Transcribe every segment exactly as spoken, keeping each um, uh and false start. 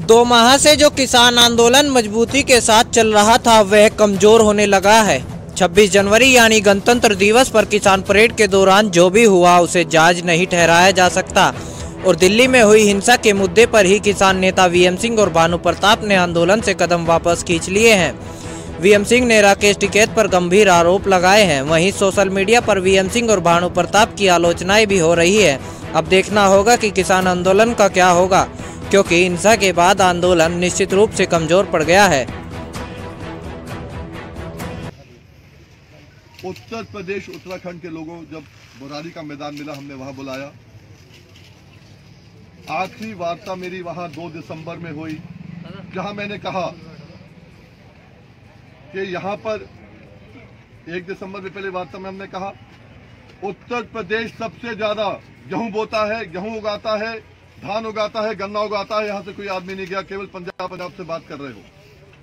दो माह से जो किसान आंदोलन मजबूती के साथ चल रहा था वह कमजोर होने लगा है। छब्बीस जनवरी यानी गणतंत्र दिवस पर किसान परेड के दौरान जो भी हुआ उसे जायज नहीं ठहराया जा सकता और दिल्ली में हुई हिंसा के मुद्दे पर ही किसान नेता वीएम सिंह और भानु प्रताप ने आंदोलन से कदम वापस खींच लिए हैं। वीएम सिंह ने राकेश टिकैत पर गंभीर आरोप लगाए हैं। वहीं सोशल मीडिया पर वीएम सिंह और भानु प्रताप की आलोचनाएं भी हो रही है। अब देखना होगा कि किसान आंदोलन का क्या होगा, क्योंकि हिंसा के बाद आंदोलन निश्चित रूप से कमजोर पड़ गया है। उत्तर प्रदेश उत्तराखंड के लोगों जब बुरारी का मैदान मिला, हमने वहां बुलाया। आखिरी वार्ता मेरी वहां दो दिसंबर में हुई, जहां मैंने कहा कि यहां पर एक दिसंबर में पहले वार्ता में हमने कहा उत्तर प्रदेश सबसे ज्यादा गेहूं बोता है, गेहूं उगाता है, धान उगाता है, गन्ना उगाता है। यहां से कोई आदमी नहीं गया, केवल पंजाब पंजाब से बात कर रहे हो।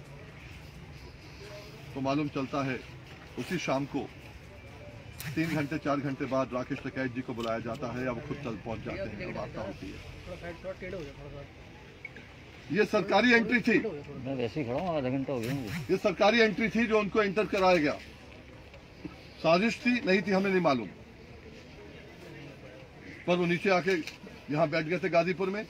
तो मालूम चलता है उसी शाम को तीन घंटे चार घंटे बाद राकेश टिकैत जी को बुलाया जाता है या वो खुद चल पहुंच जाते हैं, वार्ता होती है। ये सरकारी एंट्री थी, मैं वैसे ही खड़ा हूं, आधा घंटा हो गया मुझे। ये सरकारी एंट्री थी जो उनको एंटर कराया गया। साजिश थी नहीं थी हमें नहीं मालूम, पर वो नीचे आके यहाँ बैठ गए थे गाजीपुर में।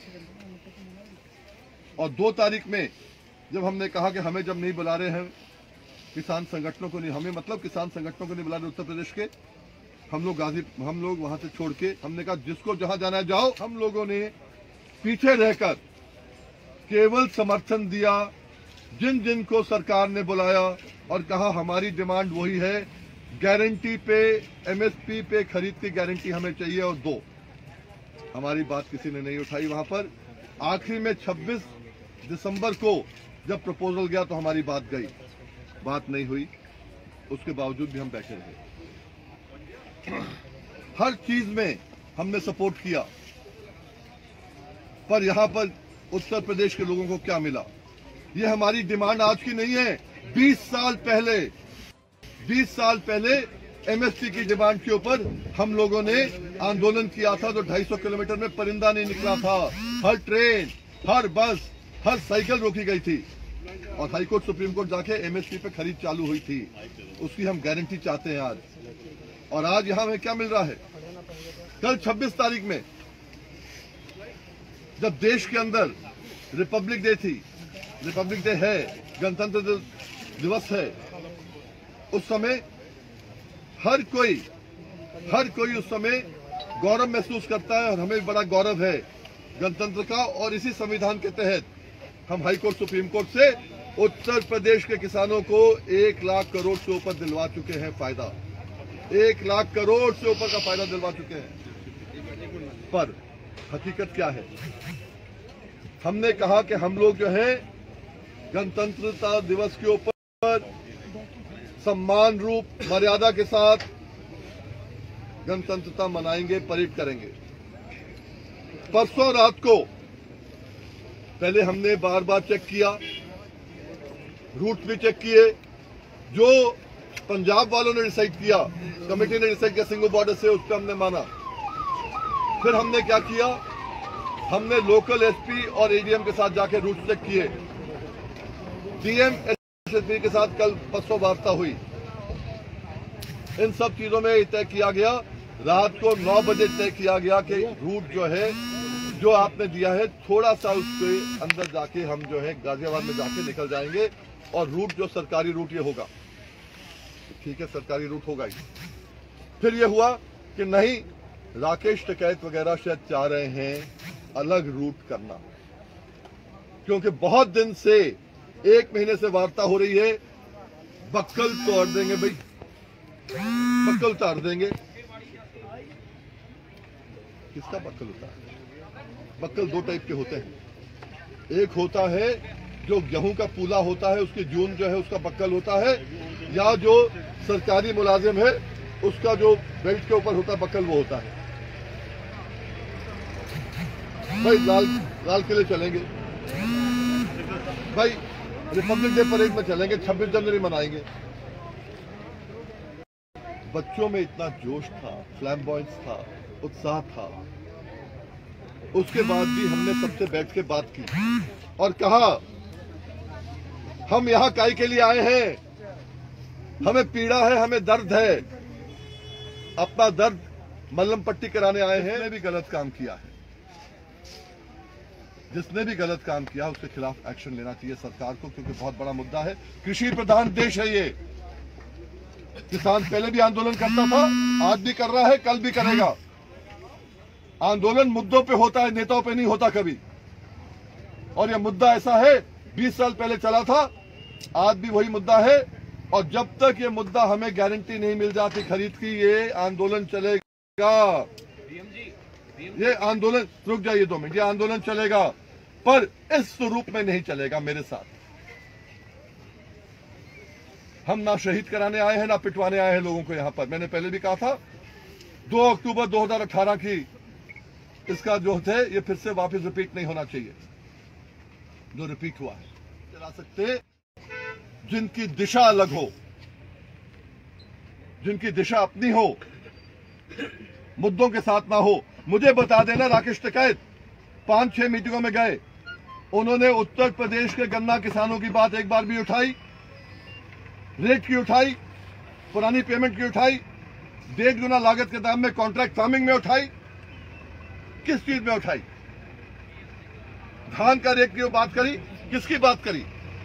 और दो तारीख में जब हमने कहा कि हमें जब नहीं बुला रहे हैं किसान संगठनों को, नहीं हमें मतलब किसान संगठनों को नहीं बुला रहे उत्तर प्रदेश के, हम लोग गाजी हम लोग वहां से छोड़ के हमने कहा जिसको जहां जाना है जाओ। हम लोगों ने पीछे रहकर केवल समर्थन दिया जिन जिन को सरकार ने बुलाया और कहा हमारी डिमांड वही है, गारंटी पे, एमएसपी पे खरीद की गारंटी हमें चाहिए और दो। हमारी बात किसी ने नहीं उठाई वहां पर। आखिरी में छब्बीस दिसंबर को जब प्रपोजल गया तो हमारी बात गई, बात नहीं हुई। उसके बावजूद भी हम बैठे रहे। हर चीज में हमने सपोर्ट किया, पर यहां पर उत्तर प्रदेश के लोगों को क्या मिला? ये हमारी डिमांड आज की नहीं है। बीस साल पहले बीस साल पहले एमएसपी की डिमांड के ऊपर हम लोगों ने आंदोलन किया था, तो दो सौ पचास किलोमीटर में परिंदा नहीं निकला था। हर ट्रेन, हर बस, हर साइकिल रोकी गई थी और हाईकोर्ट सुप्रीम कोर्ट जाके एमएसपी पे खरीद चालू हुई थी। उसकी हम गारंटी चाहते हैं आज। और आज यहां हमें क्या मिल रहा है? कल छब्बीस तारीख में जब देश के अंदर रिपब्लिक डे थी, रिपब्लिक डे है, गणतंत्र दिवस है, उस समय हर कोई हर कोई उस समय गौरव महसूस करता है और हमें बड़ा गौरव है गणतंत्र का। और इसी संविधान के तहत हम हाईकोर्ट सुप्रीम कोर्ट से उत्तर प्रदेश के किसानों को एक लाख करोड़ से ऊपर दिलवा चुके हैं फायदा। एक लाख करोड़ से ऊपर का फायदा दिलवा चुके हैं। पर हकीकत क्या है? हमने कहा कि हम लोग जो है गणतंत्रता दिवस के ऊपर सम्मान रूप मर्यादा के साथ गणतंत्रता मनाएंगे, परेड करेंगे। परसों रात को पहले हमने बार बार चेक किया, रूट भी चेक किए, जो पंजाब वालों ने डिसाइड किया, कमेटी ने डिसाइड किया सिंगल बॉर्डर से, उस पर हमने माना। फिर हमने क्या किया? हमने लोकल एसपी और एडीएम के साथ जाके रूट चेक किए। डीएम एसपी के साथ कल परसों वार्ता हुई। इन सब चीजों में तय किया गया, रात को नौ बजे तय किया गया कि रूट जो है जो आपने दिया है थोड़ा सा उसके अंदर जाके हम जो है गाजियाबाद में जाके निकल जाएंगे और रूट जो सरकारी रूट ये होगा। ठीक है, सरकारी रूट होगा ही। फिर ये हुआ कि नहीं, राकेश टिकैत वगैरह शायद चाह रहे हैं अलग रूट करना, क्योंकि बहुत दिन से एक महीने से वार्ता हो रही है बक्कल तोड़ देंगे भाई, बक्कल उतार देंगे। किसका बक्कल उतार? बक्कल दो टाइप के होते हैं। एक होता है जो गेहूं का पूला होता है, उसकी जून जो है उसका बक्कल होता है, या जो सरकारी मुलाजिम है उसका जो बेल्ट के ऊपर होता है बक्कल, वो होता है। भाई लाल लाल किले चलेंगे, भाई रिपब्लिक डे परेड में चलेंगे, छब्बीस जनवरी मनाएंगे। बच्चों में इतना जोश था, फ्लैम्बॉयंस था, उत्साह था। उसके बाद भी हमने सबसे बैठ के बात की और कहा हम यहां काहे के लिए आए हैं, हमें पीड़ा है, हमें दर्द है, अपना दर्द मल्लम पट्टी कराने आए हैं। जिसने भी गलत काम किया है, जिसने भी गलत काम किया उसके खिलाफ एक्शन लेना चाहिए सरकार को, क्योंकि बहुत बड़ा मुद्दा है। कृषि प्रधान देश है ये। किसान पहले भी आंदोलन करता था, आज भी कर रहा है, कल भी करेगा। आंदोलन मुद्दों पे होता है, नेताओं पे नहीं होता कभी। और यह मुद्दा ऐसा है, बीस साल पहले चला था, आज भी वही मुद्दा है। और जब तक ये मुद्दा हमें गारंटी नहीं मिल जाती खरीद की, ये आंदोलन चलेगा। ये आंदोलन, रुक जाइए दो मिनट, ये आंदोलन चलेगा, पर इस स्वरूप में नहीं चलेगा मेरे साथ। हम ना शहीद कराने आए हैं, ना पिटवाने आए हैं लोगों को यहां पर। मैंने पहले भी कहा था, दो अक्टूबर दो हज़ार अठारह की इसका जो थे, ये फिर से वापस रिपीट नहीं होना चाहिए जो रिपीट हुआ है। चला सकते जिनकी दिशा अलग हो, जिनकी दिशा अपनी हो, मुद्दों के साथ ना हो। मुझे बता देना, राकेश टिकैत पांच छह मीटिंगों में गए, उन्होंने उत्तर प्रदेश के गन्ना किसानों की बात एक बार भी उठाई, रेट की उठाई, पुरानी पेमेंट की उठाई, डेढ़ गुना लागत के दाम में कॉन्ट्रैक्ट फार्मिंग में उठाई, किस चीज में उठाई? धान का रेट की बात करी, किसकी बात करी?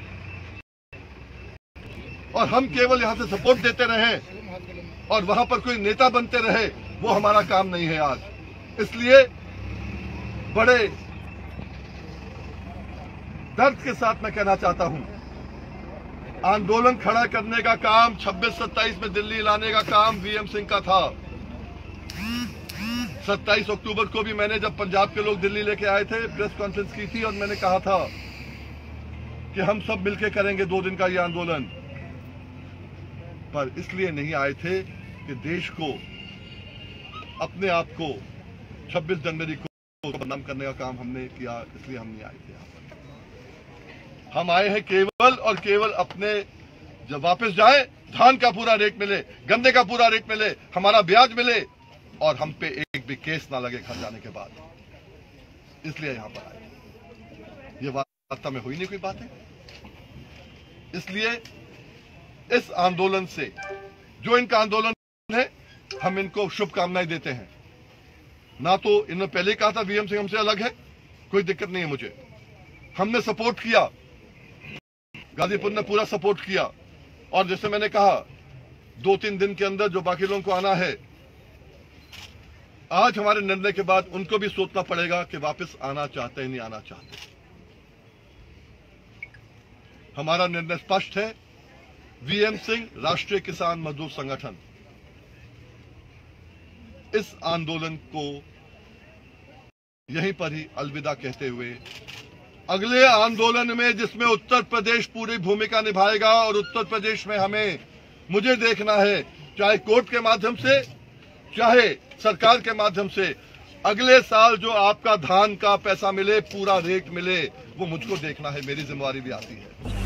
और हम केवल यहां से सपोर्ट देते रहे और वहां पर कोई नेता बनते रहे, वो हमारा काम नहीं है आज। इसलिए बड़े दर्द के साथ मैं कहना चाहता हूं, आंदोलन खड़ा करने का काम, छब्बीस सत्ताईस में दिल्ली लाने का काम वीएम सिंह का था। सत्ताईस अक्टूबर को भी मैंने, जब पंजाब के लोग दिल्ली लेके आए थे, प्रेस कॉन्फ्रेंस की थी और मैंने कहा था कि हम सब मिलकर करेंगे दो दिन का ये आंदोलन। पर इसलिए नहीं आए थे कि देश को, अपने आप को छब्बीस जनवरी को बदनाम करने का काम हमने किया, इसलिए हम नहीं आए थे यहाँ पर। हम आए हैं केवल और केवल अपने, जब वापस जाए धान का पूरा रेट मिले, गन्ने का पूरा रेट मिले, हमारा ब्याज मिले और हम पे एक भी केस ना लगे घर जाने के बाद, इसलिए यहां पर आए। ये वार्ता में हुई नहीं कोई बात है। इसलिए इस आंदोलन से, जो इनका आंदोलन है, हम इनको शुभकामनाएं देते हैं। ना तो इन्होंने पहले ही कहा था वीएम सिंह हमसे अलग है, कोई दिक्कत नहीं है मुझे। हमने सपोर्ट किया, गाजीपुर ने पूरा सपोर्ट किया। और जैसे मैंने कहा, दो तीन दिन के अंदर जो बाकी लोगों को आना है, आज हमारे निर्णय के बाद उनको भी सोचना पड़ेगा कि वापस आना चाहते हैं, नहीं आना चाहते। हमारा निर्णय स्पष्ट है। वीएम सिंह, राष्ट्रीय किसान मजदूर संगठन, इस आंदोलन को यहीं पर ही अलविदा कहते हुए, अगले आंदोलन में जिसमें उत्तर प्रदेश पूरी भूमिका निभाएगा, और उत्तर प्रदेश में हमें, मुझे देखना है, चाहे कोर्ट के माध्यम से, चाहे सरकार के माध्यम से, अगले साल जो आपका धान का पैसा मिले, पूरा रेट मिले, वो मुझको देखना है, मेरी जिम्मेवारी भी आती है।